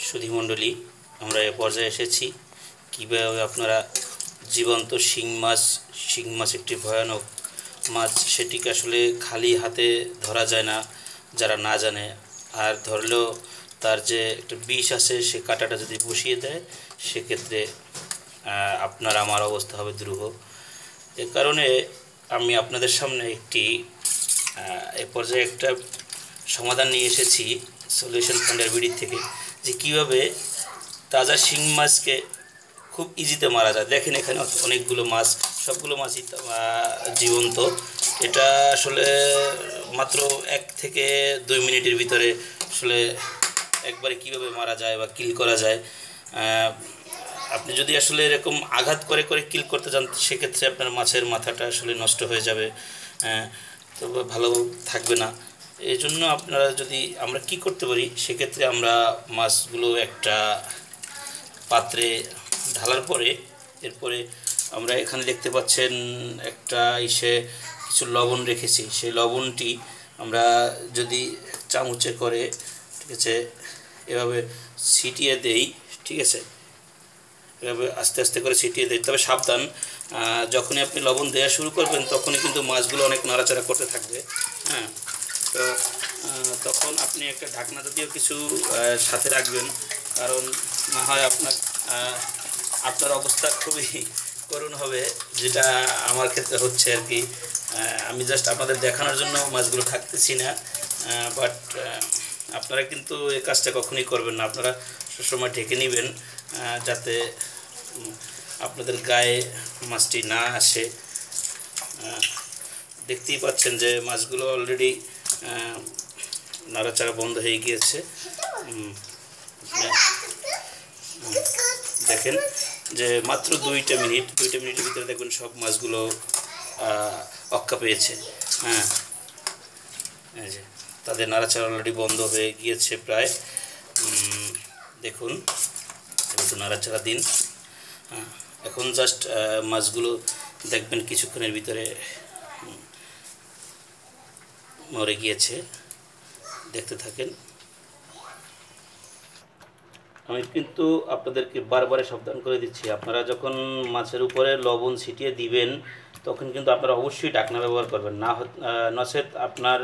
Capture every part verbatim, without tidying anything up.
সুধীমণ্ডলী, আমরা এ পর্যায়ে এসেছি কীভাবে আপনারা জীবন্ত শিং মাছ শিং মাছ একটি ভয়ানক মাছ, সেটিকে আসলে খালি হাতে ধরা যায় না যারা না জানে, আর ধরলেও তার যে একটা বিষ আছে সে কাঁটাটা যদি বসিয়ে দেয় সেক্ষেত্রে আপনার আমার অবস্থা হবে দুরূহ। এ কারণে আমি আপনাদের সামনে একটি এ পর্যায়ে একটা সমাধান নিয়ে এসেছি সলিউশন ফান্ডের বিডি থেকে, যে কীভাবে তাজা শিং মাছকে খুব ইজিতে মারা যায়। দেখেন এখানে অনেকগুলো মাছ, সবগুলো মাছই জীবন্ত। এটা আসলে মাত্র এক থেকে দুই মিনিটের ভিতরে আসলে একবারে কীভাবে মারা যায় বা কিল করা যায়। আপনি যদি আসলে এরকম আঘাত করে করে কিল করতে চান সেক্ষেত্রে আপনার মাছের মাথাটা আসলে নষ্ট হয়ে যাবে, তো ভালো থাকবে না। এই জন্য আপনারা যদি আমরা কি করতে পারি, সেক্ষেত্রে আমরা মাছগুলো একটা পাত্রে ঢালার পরে এরপরে আমরা এখানে দেখতে পাচ্ছেন একটা ইসে কিছু লবণ রেখেছি। সেই লবণটি আমরা যদি চামচে করে, ঠিক আছে, এভাবে ছিটিয়ে দেই, ঠিক আছে, এভাবে আস্তে আস্তে করে ছিটিয়ে দেই। তবে সাবধান, যখনই আপনি লবণ দেওয়া শুরু করবেন তখনই কিন্তু মাছগুলো অনেক নাড়াচাড়া করতে থাকবে। হ্যাঁ, তো তখন আপনি একটা ঢাকনা জাতীয় কিছু সাথে রাখবেন, কারণ না হয় আপনার আপনার অবস্থা খুবই করুণ হবে, যেটা আমার ক্ষেত্রে হচ্ছে আর কি। আমি জাস্ট আপনাদের দেখানোর জন্য মাছগুলো থাকতেছি না, বাট আপনারা কিন্তু এই কাজটা কখনোই করবেন না। আপনারা সবসময় ঢেকে নেবেন যাতে আপনাদের গায়ে মাছটি না আসে। দেখতেই পাচ্ছেন যে মাছগুলো অলরেডি নাড়াচাড়া বন্ধ হয়ে গিয়েছে। দেখেন যে মাত্র দুইটা মিনিট দুইটা মিনিটের ভিতরে দেখবেন সব মাছগুলো অক্কা পেয়েছে। হ্যাঁ, এই যে তাদের নাড়াচাড়া অলরেডি বন্ধ হয়ে গিয়েছে প্রায়। দেখুন একটু নাড়াচাড়া দিন। হ্যাঁ, এখন জাস্ট মাছগুলো দেখবেন কিছুক্ষণের ভিতরে মরে গিয়েছে। দেখতে থাকেন। আমি কিন্তু আপনাদেরকে বারবার সাবধান করে দিচ্ছি, আপনারা যখন মাছের উপরে লবণ ছিটিয়ে দিবেন তখন কিন্তু আপনারা অবশ্যই ঢাকনা ব্যবহার করবেন, না নচেত আপনার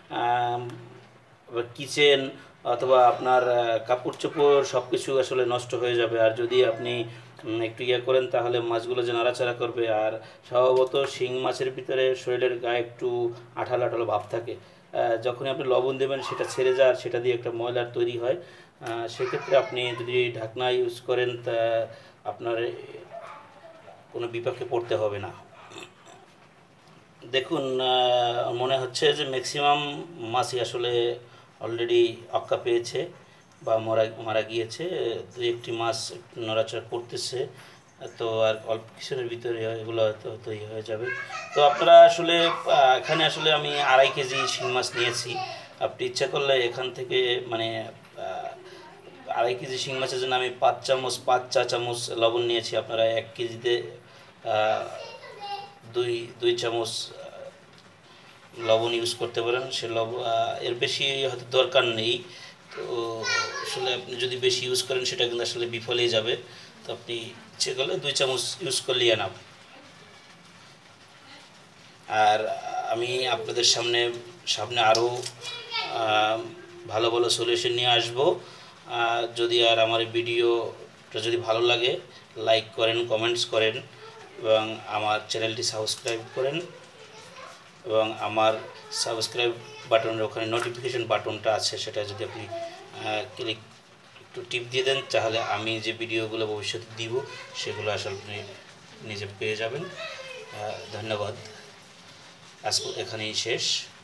কিচেন অথবা আপনার কাপড় চোপড় সব কিছু আসলে নষ্ট হয়ে যাবে। আর যদি আপনি একটু ইয়ে করেন তাহলে মাছগুলো যে নাড়াচাড়া করবে। আর স্বভাবত শিং মাছের ভিতরে শরীরের গায়ে একটু আঠালো আঠালো ভাব থাকে, যখনই আপনি লবণ দেবেন সেটা ছেড়ে যায় আর সেটা দিয়ে একটা ময়লার তৈরি হয়। সেক্ষেত্রে আপনি যদি ঢাকনা ইউজ করেন তা আপনার কোনো বিপাকে পড়তে হবে না। দেখুন মনে হচ্ছে যে ম্যাক্সিমাম মাছই আসলে অলরেডি অক্কা পেয়েছে বা মারা মারা গিয়েছে। দু একটি মাছ নড়াচড়া করতেছে, তো আর অল্প কিছুর ভিতরে এগুলো হয়তো তৈরি হয়ে যাবে। তো আপনারা আসলে এখানে আসলে আমি আড়াই কেজি শিং মাছ নিয়েছি। আপনি ইচ্ছা করলে এখান থেকে মানে আড়াই কেজি শিং মাছের জন্য আমি পাঁচ চামচ পাঁচ চা চামচ লবণ নিয়েছি। আপনারা এক কেজিতে দুই দুই চামচ লবণ ইউজ করতে পারেন। সে লবণ এর বেশি হয়তো দরকার নেই। তো আসলে আপনি যদি বেশি ইউজ করেন সেটা কিন্তু আসলে বিফলেই যাবে। তো আপনি ইচ্ছে করলে দুই চামচ ইউজ করলেই এনাফ। আর আমি আপনাদের সামনে সামনে আরও ভালো ভালো সলিউশন নিয়ে আসব। যদি আর আমার ভিডিওটা যদি ভালো লাগে লাইক করেন, কমেন্টস করেন এবং আমার চ্যানেলটি সাবস্ক্রাইব করেন, এবং আমার সাবস্ক্রাইব বাটনের ওখানে নোটিফিকেশন বাটনটা আছে সেটা যদি আপনি ক্লিক একটু টিপ দিয়ে দেন তাহলে আমি যে ভিডিওগুলো ভবিষ্যতে দিব সেগুলো আসলে আপনি নিজে পেয়ে যাবেন। ধন্যবাদ। আজ এখানেই শেষ।